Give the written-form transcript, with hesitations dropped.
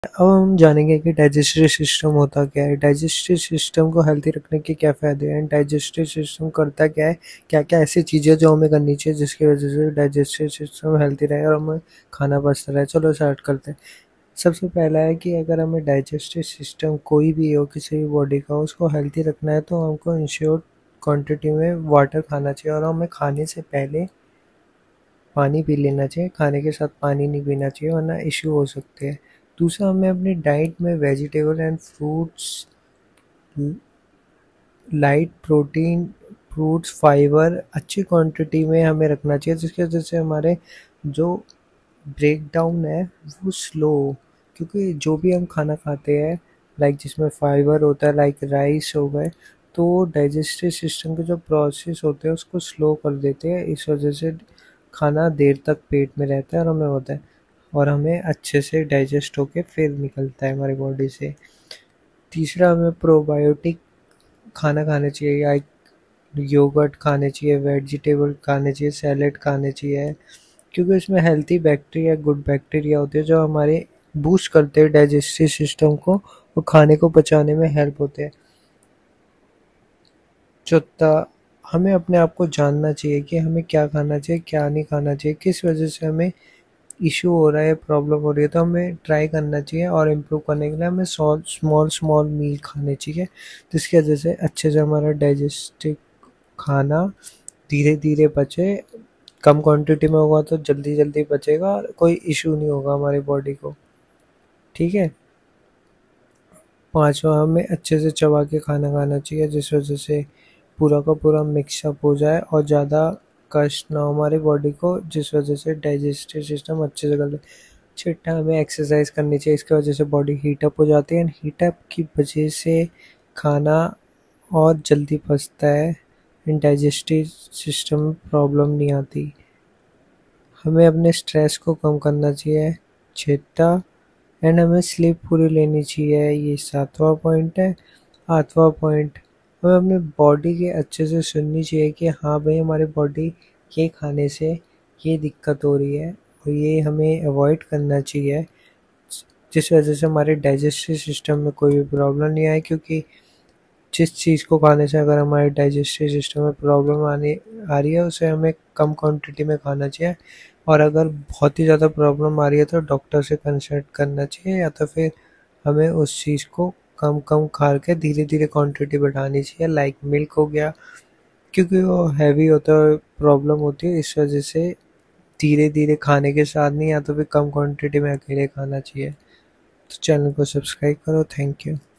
अब हम जानेंगे कि डाइजेस्टिव सिस्टम होता क्या है। डाइजेस्टिव सिस्टम को हेल्थी रखने के क्या फ़ायदे हैं। डाइजेस्टिव सिस्टम करता क्या है, क्या-क्या ऐसी चीज़ें जो हमें करनी चाहिए जिसकी वजह से डाइजेस्टिव सिस्टम हेल्थी रहे और हमें खाना पचता रहे। चलो स्टार्ट करते हैं। सबसे पहला है कि अगर हमें डाइजेस्टिव सिस्टम कोई भी हो, किसी भी बॉडी का, उसको हेल्थी रखना है तो हमको इंश्योर क्वांटिटी में वाटर खाना चाहिए और हमें खाने से पहले पानी पी लेना चाहिए। खाने के साथ पानी नहीं पीना चाहिए वरना इश्यू हो सकते हैं। दूसरा, हमें अपनी डाइट में vegetable and fruits, light protein, fruits, fibre अच्छी क्वांटिटी में हमें रखना चाहिए जिसकी वजह से हमारे जो ब्रेक डाउन है वो स्लो हो। क्योंकि जो भी हम खाना खाते हैं लाइक जिसमें फाइबर होता है, लाइक राइस हो गए, तो डाइजेस्टिव सिस्टम के जो प्रोसेस होते हैं उसको स्लो कर देते हैं। इस वजह से खाना देर तक पेट में रहता है और हमें होता है और हमें अच्छे से डाइजेस्ट होके फिर निकलता है हमारी बॉडी से। तीसरा, हमें प्रोबायोटिक खाना खाने चाहिए या योगर्ट खाने चाहिए, वेजिटेबल खाने चाहिए, सैलेड खाने चाहिए, क्योंकि उसमें हेल्थी बैक्टीरिया, गुड बैक्टीरिया होते हैं जो हमारे बूस्ट करते हैं डाइजेस्टिव सिस्टम को और खाने को पचाने में हेल्प होते हैं। चौथा, हमें अपने आप को जानना चाहिए कि हमें क्या खाना चाहिए, क्या नहीं खाना चाहिए, किस वजह से हमें इशू हो रहा है, प्रॉब्लम हो रही है, तो हमें ट्राई करना चाहिए और इम्प्रूव करने के लिए हमें स्मॉल स्मॉल मील खाने चाहिए जिसकी वजह से अच्छे से हमारा डाइजेस्टिव खाना धीरे धीरे पचे। कम क्वांटिटी में होगा तो जल्दी जल्दी पचेगा और कोई इशू नहीं होगा हमारी बॉडी को। ठीक है। पांचवा, हमें अच्छे से चबा के खाना खाना चाहिए जिस वजह से पूरा का पूरा मिक्सअप हो जाए और ज़्यादा कष्ट ना हो हमारी बॉडी को, जिस वजह से डाइजेस्टिव सिस्टम अच्छे से कर ले। छठा, हमें एक्सरसाइज करनी चाहिए, इसकी वजह से बॉडी हीटअप हो जाती है एंड हीटअप की वजह से खाना और जल्दी पचता है एंड डाइजेस्टिव सिस्टम में प्रॉब्लम नहीं आती। हमें अपने स्ट्रेस को कम करना चाहिए, छठा, एंड हमें स्लीप पूरी लेनी चाहिए, ये सातवां पॉइंट है। आठवां पॉइंट, हमें अपनी बॉडी के अच्छे से सुननी चाहिए कि हाँ भाई हमारी बॉडी ये खाने से ये दिक्कत हो रही है और ये हमें अवॉइड करना चाहिए जिस वजह से हमारे डाइजेस्टिव सिस्टम में कोई भी प्रॉब्लम नहीं आए। क्योंकि जिस चीज़ को खाने से अगर हमारे डाइजेस्टिव सिस्टम में प्रॉब्लम आने आ रही है उसे हमें कम क्वांटिटी में खाना चाहिए और अगर बहुत ही ज़्यादा प्रॉब्लम आ रही है तो डॉक्टर से कंसल्ट करना चाहिए या तो फिर हमें उस चीज़ को कम कम खा के धीरे धीरे क्वांटिटी बढ़ानी चाहिए, लाइक मिल्क हो गया, क्योंकि वो हैवी होता है, प्रॉब्लम होती है, इस वजह से धीरे धीरे खाने के साथ नहीं या तो फिर कम क्वांटिटी में अकेले खाना चाहिए। तो चैनल को सब्सक्राइब करो। Thank you.